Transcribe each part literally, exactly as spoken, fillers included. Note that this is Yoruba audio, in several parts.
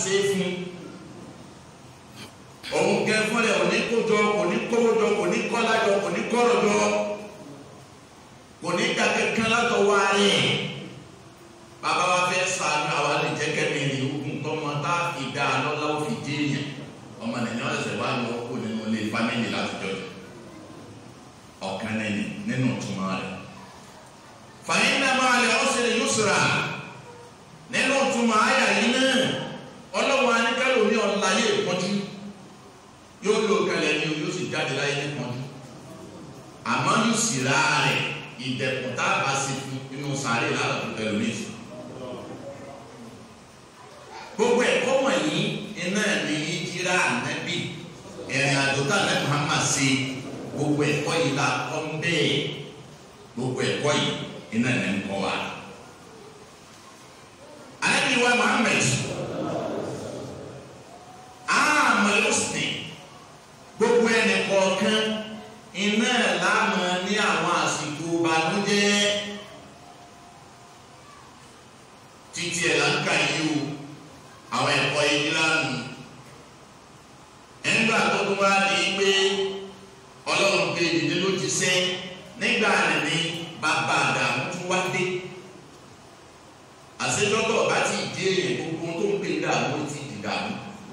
ṣe fún òun kẹ fún rẹ òní kójọ kò ní kówójọ kò ní kọ́lájọ kò ní kọ́rọ̀jọ kò ní kàkẹ́kẹ́ látọwọ́ ààrẹ bàbá wa fẹ́ sàánú àwa lè jẹ́ kẹ́mi ní ogun tọmọ tá ìdá lọ́lá ó fi dé èèyàn ọmọ nìyẹn ọ̀sẹ̀ wá lọ kó nínú ilé fámìlì láti jọjọ ọ̀kan nínú nínú ìtumọ̀ rẹ̀ fàyín náà máa lè ọ̀sẹ̀ yóò sọ̀rọ̀ nínú ìtumọ̀ àyà yìí náà ọlọ́wọ́ aníkálò ní ọ̀láyé ìpọ́njú yóò lò kalẹ̀ ní yóò sì jáde láyé ní ìpọ́njú àmọ́ yóò sì rà rẹ̀ ìdẹ̀kùn tá a bá sí fún inú sàárè lára tó tẹ̀lé ní ìsìn. gbogbo ẹ̀kọ́ wọ̀nyí iná ní ìjírá ànábì ìrìn àjò tá ànábì Muhammad ṣe gbogbo ẹ̀kọ́ yìí la kọ́ ń bẹ́ẹ̀ gbogbo ẹ̀kọ́ yìí iná ní ń kọ́ wa. ànábì wa Muhammad àmàlùsùnì gbogbo ẹnì kọ̀ọ̀kan iná láàmú ní àwọn àsìkò ìbànújẹ́ títí ẹ̀ láǹkà yìí o àwọn ẹ̀kọ́ yìí lánàá ẹ̀ńgbà tó tún wá ní pé ọlọ́run pé ìdílé ló ti sẹ́ nígbà ní bàbá àdàmú tún wá dé àṣejọ́tọ̀ bá ti dé èèyàn gbogbo tó ń pè dààmú ti di dààmú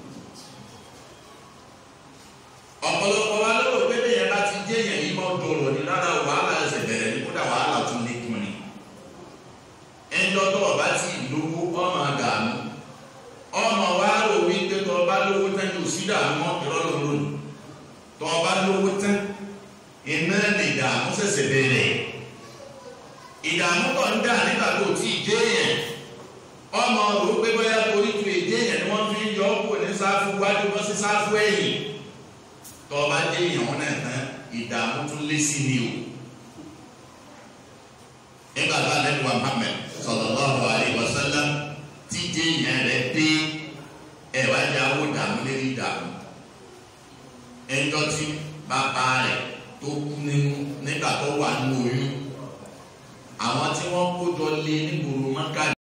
ọ̀pọ̀lọpọ̀ wa lọ́wọ́ pé bẹ́ẹ̀ yẹn bá ti dé èèyàn yìí máa dọ̀rọ̀ ní rárá wàhálà ẹsẹ̀ bẹ̀rẹ̀ ní kódà wàhálà tún lé kún ni ẹjọ́ tó o bá ti lówó ọmọ dààmú ọmọ wa rò wí pé tó o bá lówó tán yóò sí dààmú ọ̀pẹ̀rọ̀ lónìí tó o bá lówó tán iná lè dààmú ṣẹ̀ṣẹ̀ bẹ̀rẹ̀ ìdààmú tó ń dà nígbà tó ti dé èèyàn ọmọ rò pé bóyá torí tu èdè èèyàn ni wọ́n fi yọ ọ́ kó ní sáfù wájú bọ́ sí sáfù ẹ̀yìn tó bá dé ìyàwó náà tán ìdààmú tún lé sí ni o nígbà tá a lẹ́nu wa Muhammad sallallahu alaihi wasallam tí dé ìyàn rẹ̀ dé ẹ̀ wá jẹ́ àwọn ìdààmú lérí ìdààmú ẹjọ́ tí bàbá rẹ̀ tó kú nínú nígbà tó wà ní oyún àwọn tí wọ́n kó jọ lé nígboro Mákà.